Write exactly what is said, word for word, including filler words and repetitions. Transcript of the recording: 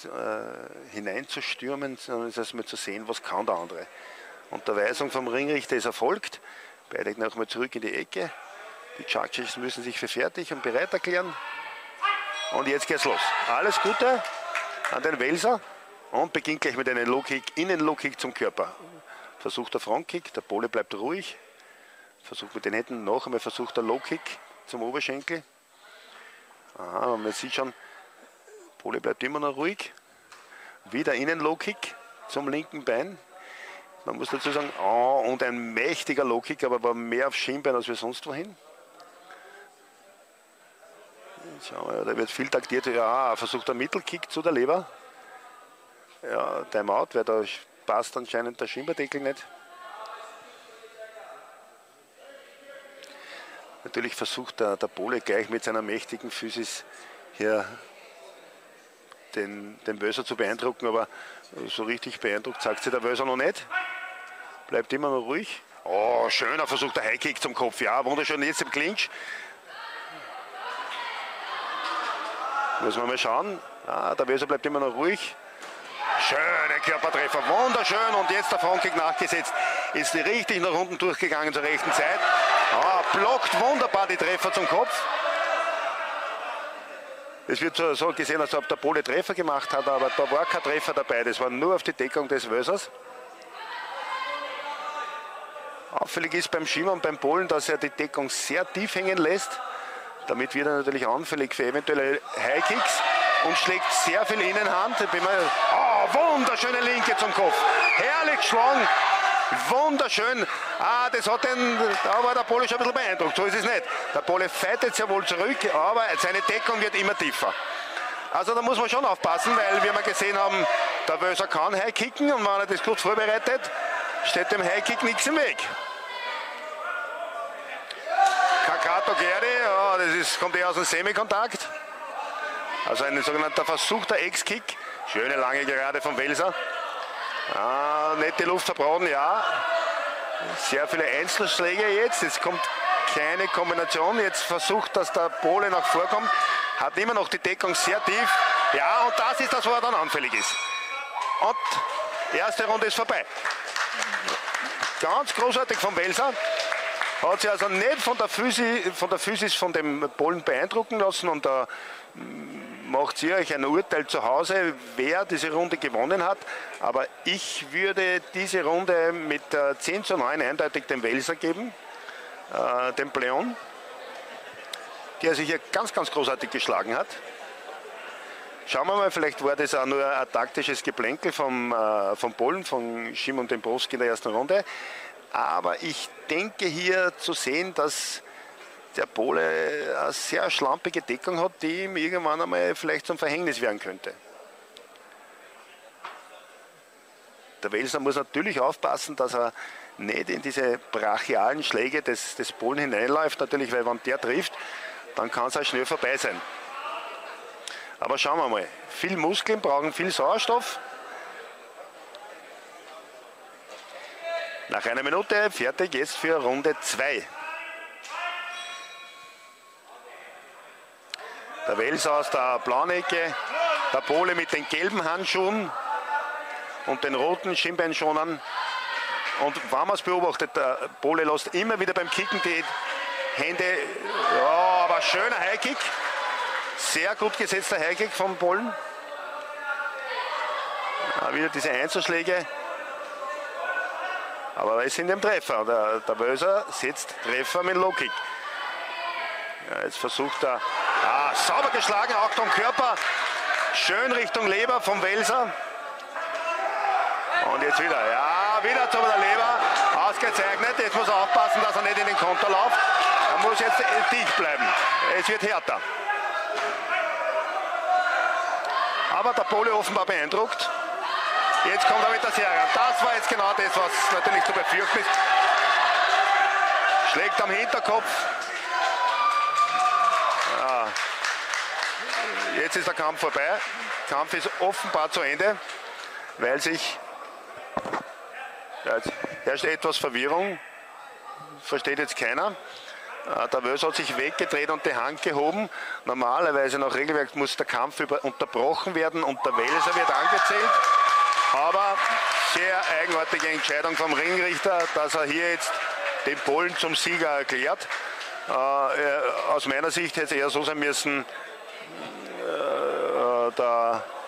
äh, hineinzustürmen, sondern es erstmal zu sehen, was kann der andere. Unterweisung vom Ringrichter ist erfolgt. Beide nochmal zurück in die Ecke. Die Judges müssen sich für fertig und bereit erklären. Und jetzt geht's los. Alles Gute an den Welser und beginnt gleich mit einem Low-Kick, Innen-Low-Kick zum Körper. Versucht der Frontkick, der Pole bleibt ruhig. Versucht mit den Händen noch einmal, versucht der Low-Kick zum Oberschenkel. Aha, und man sieht schon, Pole bleibt immer noch ruhig. Wieder Innen-Low-Kick zum linken Bein. Man muss dazu sagen, oh, und ein mächtiger Low-Kick, aber war mehr auf Schienbein als wir sonst wohin. Schauen wir, da wird viel taktiert. Ja, versucht der Mittelkick zu der Leber. Ja, Timeout, weil da passt anscheinend der Schienbeindeckel nicht. Natürlich versucht der, der Pole gleich mit seiner mächtigen Physis hier den, den Wöser zu beeindrucken, aber so richtig beeindruckt sagt sich der Wöser noch nicht. Bleibt immer noch ruhig. Oh, schöner Versuch, der Highkick zum Kopf. Ja, wunderschön jetzt im Clinch. Müssen wir mal schauen. Ah, der Wöser bleibt immer noch ruhig. Schöne Körpertreffer, wunderschön. Und jetzt der Frontkick nachgesetzt. Ist richtig nach unten durchgegangen zur rechten Zeit. Ah, blockt wunderbar die Treffer zum Kopf. Es wird so, so gesehen, als ob der Pole Treffer gemacht hat, aber da war kein Treffer dabei. Das war nur auf die Deckung des Wösers. Auffällig ist beim Schiemann und beim Polen, dass er die Deckung sehr tief hängen lässt. Damit wird er natürlich anfällig für eventuelle High-Kicks und schlägt sehr viel Innenhand. Oh, wunderschöne Linke zum Kopf. Herrlich geschlagen. Wunderschön. Ah, das hat den, da war der Pole schon ein bisschen beeindruckt. So ist es nicht. Der Pole fightet sehr wohl zurück, aber seine Deckung wird immer tiefer. Also da muss man schon aufpassen, weil wir mal gesehen haben, der Wöser kann High-Kicken und wenn er das gut vorbereitet, steht dem High-Kick nichts im Weg. Kakato Geri, ja, das ist, kommt eher aus dem Semikontakt. Also ein sogenannter versuchter Ex-Kick. Schöne lange Gerade vom Welser. Ah, nette Luft verbraten, ja. Sehr viele Einzelschläge jetzt. Jetzt kommt keine Kombination. Jetzt versucht, dass der Pole nach vorkommt. Hat immer noch die Deckung sehr tief. Ja, und das ist das, wo er dann anfällig ist. Und die erste Runde ist vorbei. Ganz großartig vom Welser. Hat sich also nicht von der Physis von, der Physis von dem Polen beeindrucken lassen und da macht ihr euch ein Urteil zu Hause, wer diese Runde gewonnen hat. Aber ich würde diese Runde mit zehn zu neun eindeutig dem Welser geben, äh, dem Pleon, der sich hier ganz, ganz großartig geschlagen hat. Schauen wir mal, vielleicht war das auch nur ein taktisches Geplänkel vom, äh, vom Polen, von Szymon Dębowski in der ersten Runde. Aber ich denke hier zu sehen, dass der Pole eine sehr schlampige Deckung hat, die ihm irgendwann einmal vielleicht zum Verhängnis werden könnte. Der Welser muss natürlich aufpassen, dass er nicht in diese brachialen Schläge des, des Polen hineinläuft, natürlich, weil wenn der trifft, dann kann es auch schnell vorbei sein. Aber schauen wir mal, viel Muskeln brauchen viel Sauerstoff. Nach einer Minute fertig jetzt für Runde zwei. Der Welser aus der blauen Ecke, der Pole mit den gelben Handschuhen und den roten Schienbeinschonern. Und wenn man es beobachtet, der Pole lässt immer wieder beim Kicken die Hände, ja, aber schöner Highkick. Sehr gut gesetzter Highkick vom Polen. Ja, wieder diese Einzelschläge. Aber es sind im Treffer. Der, der Wöser setzt Treffer mit Low-Kick. Ja, jetzt versucht er, ah, sauber geschlagen, auch vom Körper. Schön Richtung Leber vom Welser. Und jetzt wieder, ja, wieder zu der Leber. Ausgezeichnet. Jetzt muss er aufpassen, dass er nicht in den Konter läuft. Er muss jetzt dicht bleiben. Es wird härter. Aber der Pole offenbar beeindruckt. Jetzt kommt er mit der Serie. Das war jetzt genau das, was natürlich zu befürchten ist. Schlägt am Hinterkopf. Ja. Jetzt ist der Kampf vorbei. Der Kampf ist offenbar zu Ende, weil sich, ja, jetzt herrscht etwas Verwirrung. Versteht jetzt keiner. Der Wels hat sich weggedreht und die Hand gehoben. Normalerweise nach Regelwerk muss der Kampf über, unterbrochen werden und der Welser wird angezählt. Aber sehr eigenartige Entscheidung vom Ringrichter, dass er hier jetzt den Polen zum Sieger erklärt. Äh, aus meiner Sicht hätte es eher so sein müssen, äh, der